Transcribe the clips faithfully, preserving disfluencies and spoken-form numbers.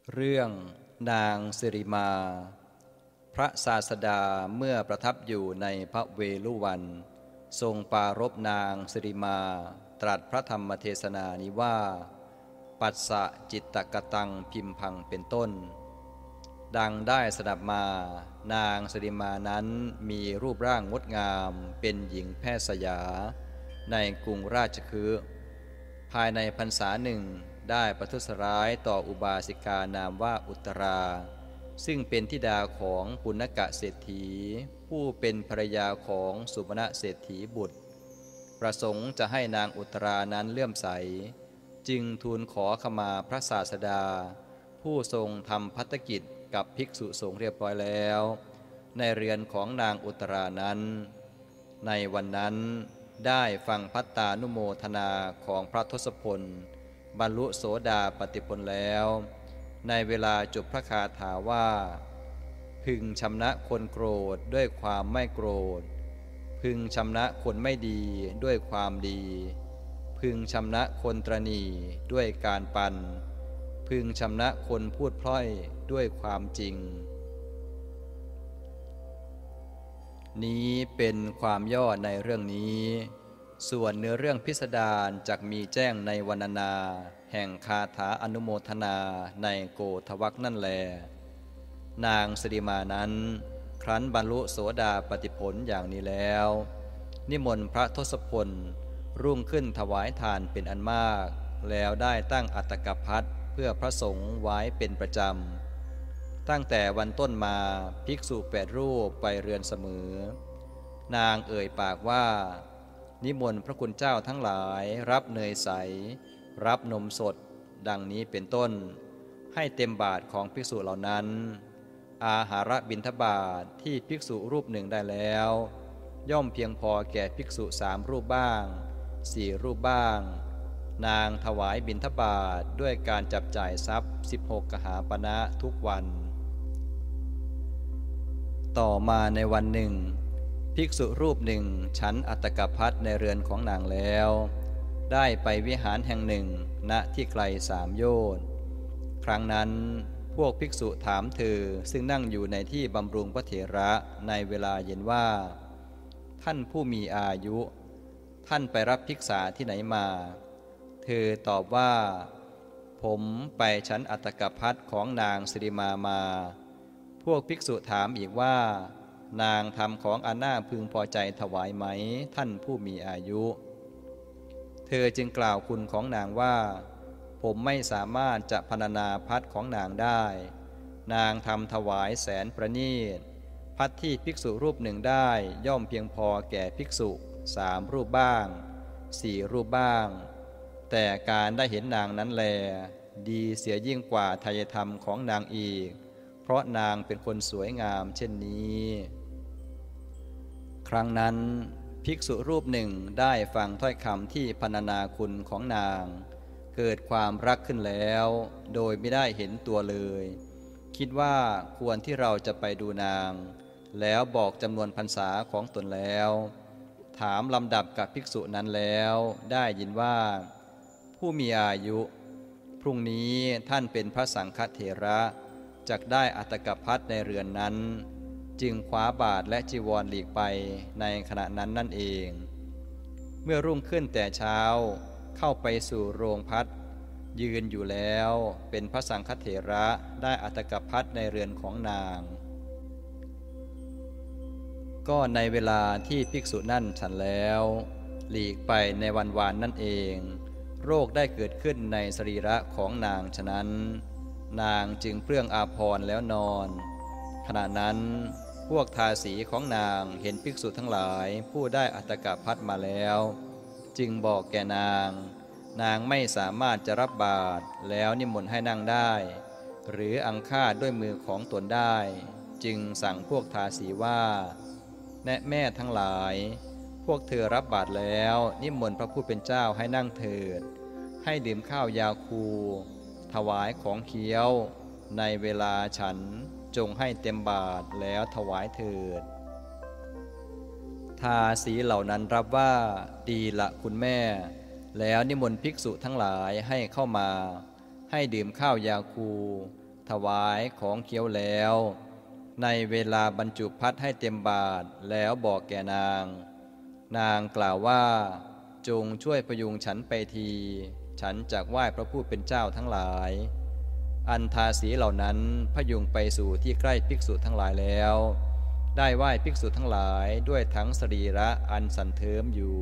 เรื่องนางสิริมาพระศาสดาเมื่อประทับอยู่ในพระเวฬุวันทรงปรารภนางสิริมาตรัสพระธรรมเทศนานี้ว่าปัสสะจิตตกตังพิมพังเป็นต้นดังได้สดับมานางสิริมานั้นมีรูปร่างงดงามเป็นหญิงแพทย์สยาในกรุงราชคฤห์ภายในพรรษาหนึ่งได้ประทุษร้ายต่ออุบาสิกานามว่าอุตราซึ่งเป็นธิดาของปุณกะเศรษฐีผู้เป็นภรรยาของสุมาณเศรษฐีบุตรประสงค์จะให้นางอุตรานั้นเลื่อมใสจึงทูลขอขมาพระศาสดาผู้ทรงทำภัตกิจกับภิกษุสงฆ์เรียบร้อยแล้วในเรือนของนางอุตรานั้นในวันนั้นได้ฟังภัตตานุโมทนาของพระทศพลบรรลุโสดาปัตติผลแล้วในเวลาจบพระคาถาว่าพึงชำนะคนโกรธด้วยความไม่โกรธพึงชำนะคนไม่ดีด้วยความดีพึงชำนะคนตระหนี่ด้วยการปันพึงชำนะคนพูดพล่อยด้วยความจริงนี้เป็นความย่อในเรื่องนี้ส่วนเนื้อเรื่องพิสดารจักมีแจ้งในวรรณนาแห่งคาถาอนุโมทนาในโกฏวักนั่นแลนางสิริมานั้นครั้นบรรลุโสดาปัตติผลอย่างนี้แล้วนิมนต์พระทศพลรุ่งขึ้นถวายทานเป็นอันมากแล้วได้ตั้งอัตตกภัทรเพื่อพระสงฆ์ไว้เป็นประจำตั้งแต่วันต้นมาภิกษุแปดรูปไปเรือนเสมอนางเอ่ยปากว่านิมนต์พระคุณเจ้าทั้งหลายรับเนยใสรับนมสดดังนี้เป็นต้นให้เต็มบาทของภิกษุเหล่านั้นอาหารบิณฑบาตที่ภิกษุรูปหนึ่งได้แล้วย่อมเพียงพอแก่ภิกษุสามรูปบ้างสี่รูปบ้างนางถวายบิณฑบาตด้วยการจับจ่ายทรัพย์สิบหกกหาปณะทุกวันต่อมาในวันหนึ่งภิกษุรูปหนึ่งฉันอัตตกภัทรในเรือนของนางแล้วได้ไปวิหารแห่งหนึ่งณที่ไกลสามโยชน์ครั้งนั้นพวกภิกษุถามเธอซึ่งนั่งอยู่ในที่บำรุงพระเถระในเวลาเย็นว่าท่านผู้มีอายุท่านไปรับภิกษาที่ไหนมาเธอตอบว่าผมไปฉันอัตตกภัทรของนางสิริมามาพวกภิกษุถามอีกว่านางทำของอันน่าพึงพอใจถวายไหมท่านผู้มีอายุเธอจึงกล่าวคุณของนางว่าผมไม่สามารถจะพรรณนาพัดของนางได้นางทำถวายแสนประณีตพัดที่ภิกษุรูปหนึ่งได้ย่อมเพียงพอแก่ภิกษุสามรูปบ้างสี่รูปบ้างแต่การได้เห็นนางนั้นแลดีเสียยิ่งกว่าทายธรรมของนางอีกเพราะนางเป็นคนสวยงามเช่นนี้ครั้งนั้นภิกษุรูปหนึ่งได้ฟังถ้อยคำที่พรรณนาคุณของนางเกิดความรักขึ้นแล้วโดยไม่ได้เห็นตัวเลยคิดว่าควรที่เราจะไปดูนางแล้วบอกจำนวนพรรษาของตนแล้วถามลำดับกับภิกษุนั้นแล้วได้ยินว่าผู้มีอายุพรุ่งนี้ท่านเป็นพระสังฆเถระจักได้อัตตกภัทรในเรือนนั้นจึงคว้าบาทและจีวรหลีกไปในขณะนั้นนั่นเองเมื่อรุ่งขึ้นแต่เช้าเข้าไปสู่โรงพักยืนอยู่แล้วเป็นพระสังฆเถระได้อัตตกภัทรในเรือนของนางก็ในเวลาที่ภิกษุนั่นฉันแล้วหลีกไปในวันวานนั่นเองโรคได้เกิดขึ้นในสรีระของนางฉะนั้นนางจึงเปลื้องอาภรณ์แล้วนอนขณะนั้นพวกทาสีของนางเห็นภิกษุทั้งหลายผู้ได้อัตตกภัทรมาแล้วจึงบอกแก่นางนางไม่สามารถจะรับบาตรแล้วนิมนต์ให้นั่งได้หรืออังคาดด้วยมือของตนได้จึงสั่งพวกทาสีว่าแน่แม่ทั้งหลายพวกเธอรับบาตรแล้วนิมนต์พระผู้เป็นเจ้าให้นั่งเถิดให้ดื่มข้าวยาคูถวายของเคี้ยวในเวลาฉันจงให้เต็มบาตรแล้วถวายเถิดทาสีเหล่านั้นรับว่าดีละคุณแม่แล้วนิมนต์ภิกษุทั้งหลายให้เข้ามาให้ดื่มข้าวยาคูถวายของเคี้ยวแล้วในเวลาบรรจุพัดให้เต็มบาตรแล้วบอกแก่นางนางกล่าวว่าจงช่วยพยุงฉันไปทีฉันจักไหว้พระผู้เป็นเจ้าทั้งหลายอันทาสีเหล่านั้นพยุงไปสู่ที่ใกล้ภิกษุทั้งหลายแล้วได้ไหว้ภิกษุทั้งหลายด้วยทั้งสรีระอันสันเทิมอยู่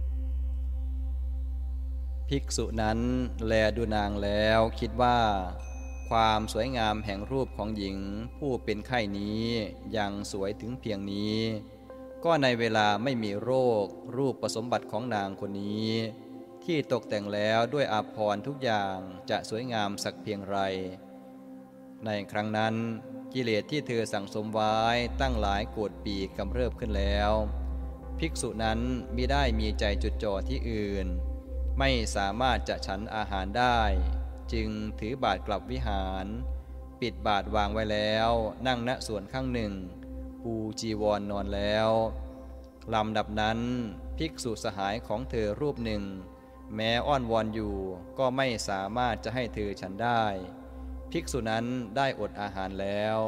ภิกษุนั้นแลดูนางแล้วคิดว่าความสวยงามแห่งรูปของหญิงผู้เป็นไข้นี้ยังสวยถึงเพียงนี้ก็ในเวลาไม่มีโรครูปสมบัติของนางคนนี้ที่ตกแต่งแล้วด้วยอาภรณ์ทุกอย่างจะสวยงามสักเพียงไรในครั้งนั้นกิเลสที่เธอสั่งสมไว้ตั้งหลายโกรธปีกำเริบขึ้นแล้วภิกษุนั้นมิได้มีใจจดจ่อที่อื่นไม่สามารถจะฉันอาหารได้จึงถือบาตรกลับวิหารปิดบาตรวางไว้แล้วนั่งณส่วนข้างหนึ่งปูจีวรนอนแล้วลำดับนั้นภิกษุสหายของเธอรูปหนึ่งแม้อ้อนวอนอยู่ก็ไม่สามารถจะให้เธอฉันได้ภิกษุนั้นได้อดอาหารแล้ว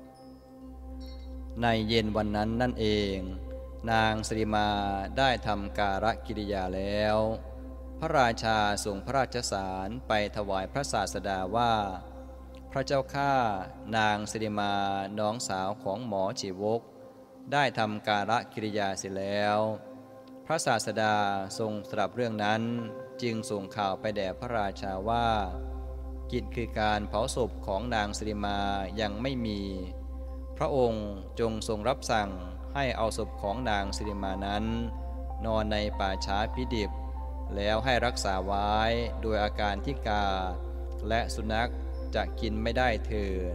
ในเย็นวันนั้นนั่นเองนางสิริมาได้ทำการกิริยาแล้วพระราชาส่งพระราชสารไปถวายพระศาสดาว่าพระเจ้าข้านางสิริมาน้องสาวของหมอชีวกได้ทำการกิริยาเสร็จแล้วพระศาสดาทรงตรัสเรื่องนั้นจึงส่งข่าวไปแด่พระราชาว่ากิจคือการเผาศพของนางสิริมายังไม่มีพระองค์จงทรงรับสั่งให้เอาศพของนางสิริมานั้นนอนในป่าช้าพิดิบแล้วให้รักษาไว้โดยอาการที่กาและสุนัขจะกินไม่ได้เถิด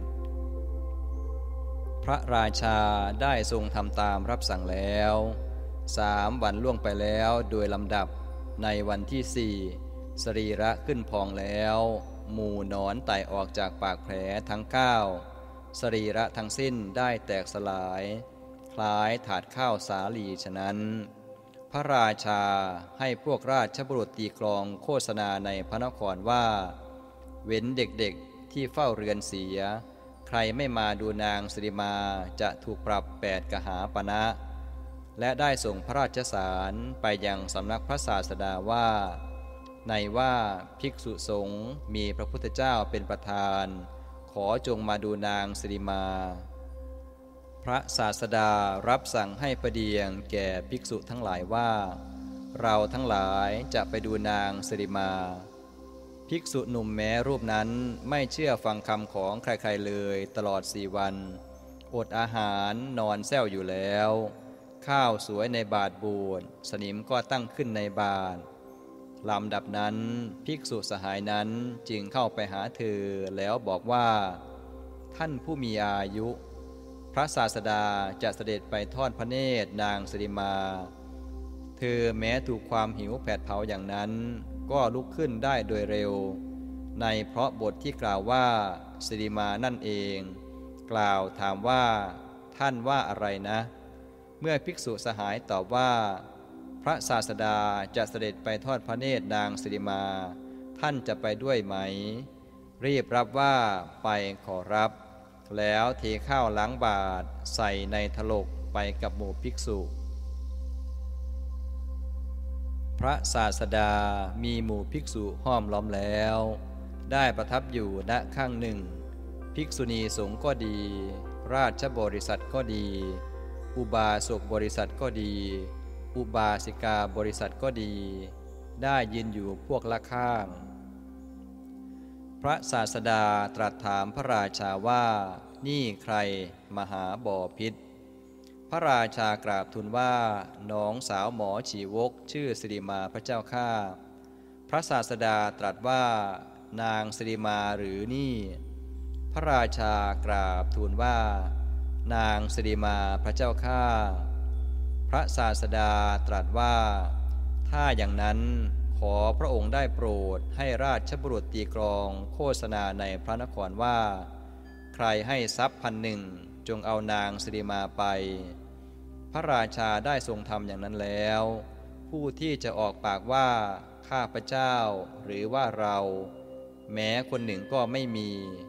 พระราชาได้ทรงทำตามรับสั่งแล้วสามวันล่วงไปแล้วโดยลำดับในวันที่สี่สรีระขึ้นพองแล้วหมู่หนอนไต่ออกจากปากแผลทั้งเก้าสรีระทั้งสิ้นได้แตกสลายคล้ายถาดข้าวสาลีฉะนั้นพระราชาให้พวกราชบุรุษตีกลองโฆษณาในพระนครว่าเว้นเด็กๆที่เฝ้าเรือนเสียใครไม่มาดูนางสิริมาจะถูกปรับแปดกหาปณะและได้ส่งพระราชสารไปยังสำนักพระศาสดาว่าในว่าภิกษุสงฆ์มีพระพุทธเจ้าเป็นประธานขอจงมาดูนางสิริมาพระศาสดารับสั่งให้ประเดียงแก่ภิกษุทั้งหลายว่าเราทั้งหลายจะไปดูนางสิริมาภิกษุหนุ่มแม้รูปนั้นไม่เชื่อฟังคำของใครๆเลยตลอดสี่วันอดอาหารนอนแซวอยู่แล้วข้าวสวยในบาทบูดสนิมก็ตั้งขึ้นในบาทลำดับนั้นภิกษุสหายนั้นจึงเข้าไปหาเธอแล้วบอกว่าท่านผู้มีอายุพระศาสดาจะเสด็จไปทอดพระเนตรนางสิริมาเธอแม้ถูกความหิวแผดเผาอย่างนั้นก็ลุกขึ้นได้โดยเร็วในเพราะบทที่กล่าวว่าสิริมานั่นเองกล่าวถามว่าท่านว่าอะไรนะเมื่อภิกษุสหายตอบว่าพระศาสดาจะเสด็จไปทอดพระเนตรนางสิริมาท่านจะไปด้วยไหมรีบรับว่าไปขอรับแล้วเทข้าวล้างบาตรใส่ในถลกไปกับหมู่ภิกษุพระศาสดามีหมู่ภิกษุห้อมล้อมแล้วได้ประทับอยู่ณข้างหนึ่งภิกษุณีสงฆ์ก็ดีราชบริษัทก็ดีอุบาสกบริษัทก็ดีอุบาสิกาบริษัทก็ดีได้ยืนอยู่พวกละข้างพระศาสดาตรัสถามพระราชาว่านี่ใครมหาบ่อพิษพระราชากราบทูลว่าน้องสาวหมอชีวกชื่อสิริมาพระเจ้าข้าพระศาสดาตรัสว่านางสิริมาหรือนี่พระราชากราบทูลว่านางสิริมาพระเจ้าข้าพระศาสดาตรัสว่าถ้าอย่างนั้นขอพระองค์ได้โปรดให้ราชบุรุษตีกลองโฆษณาในพระนครว่าใครให้ทรัพย์พันหนึ่งจงเอานางสิริมาไปพระราชาได้ทรงทำอย่างนั้นแล้วผู้ที่จะออกปากว่าข้าพเจ้าหรือว่าเราแม้คนหนึ่งก็ไม่มี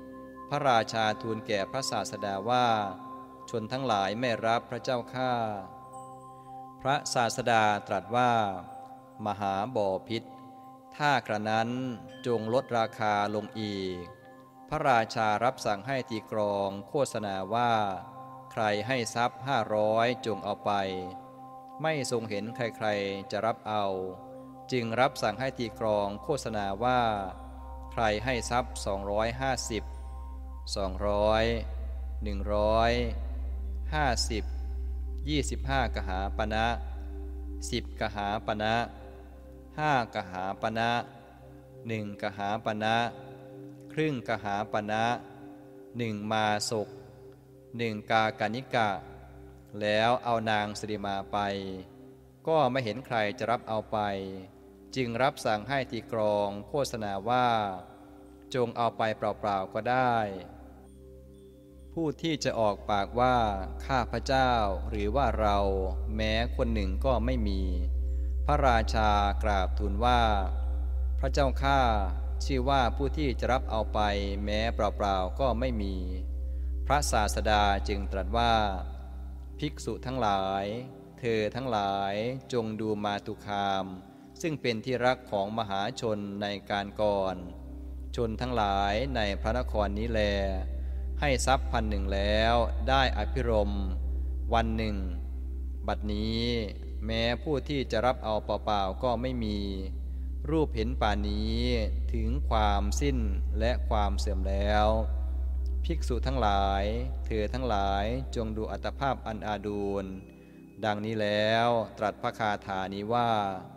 พระราชาทูลแก่พระศาสดาว่าชนทั้งหลายไม่รับพระเจ้าข้าพระศาสดาตรัสว่ามหาบ่อพิษถ้ากระนั้นจงลดราคาลงอีกพระราชารับสั่งให้ตีกรองโฆษณาว่าใครให้ทรัพย์ห้าร้อยจงเอาไปไม่ทรงเห็นใครๆจะรับเอาจึงรับสั่งให้ตีกรองโฆษณาว่าใครให้ทรัพย์สองร้อยห้าสิบสองร้อยหนึ่งร้อยห้าสิบยี่สิบห้ากหาปณะสิบกหาปณะห้ากหาปณะหนึ่งกหาปณะครึ่งกหาปณะหนึ่งมาศกหนึ่งกากานิกะแล้วเอานางสิริมาไปก็ไม่เห็นใครจะรับเอาไปจึงรับสั่งให้ตีกรองโฆษณาว่าจงเอาไปเปล่าๆก็ได้ผู้ที่จะออกปากว่าข้าพเจ้าหรือว่าเราแม้คนหนึ่งก็ไม่มีพระราชากราบทูลว่าพระเจ้าข้าชื่อว่าผู้ที่จะรับเอาไปแม้เปล่าๆก็ไม่มีพระศาสดาจึงตรัสว่าภิกษุทั้งหลายเธอทั้งหลายจงดูมาตุคามซึ่งเป็นที่รักของมหาชนในการก่อนชนทั้งหลายในพระนครนี้แลให้ทรัพย์พันหนึ่งแล้วได้อภิรมย์วันหนึ่งบัดนี้แม้ผู้ที่จะรับเอาเปล่าๆก็ไม่มีรูปเห็นป่านนี้ถึงความสิ้นและความเสื่อมแล้วภิกษุทั้งหลายเธอทั้งหลายจงดูอัตภาพอันอาดูลดังนี้แล้วตรัสพระคาถานี้ว่า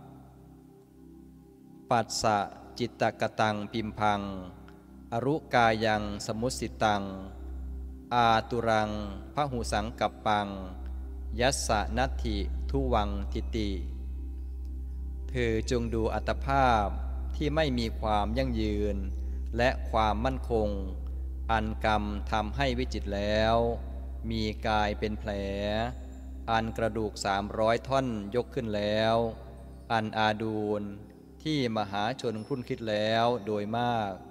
ปัสสะจิตตกตังพิมพังอรุกายังสมุสสิตังอาตุรังพหุสังกัปปังยัสสะนัตถิทุวังทิติเธอจงดูอัตภาพที่ไม่มีความยั่งยืนและความมั่นคงอันกรรมทำให้วิจิตรแล้วมีกายเป็นแผลอันกระดูกสามร้อยท่อนยกขึ้นแล้วอันอาดูลที่มหาชนครุ่นคิดแล้วโดยมาก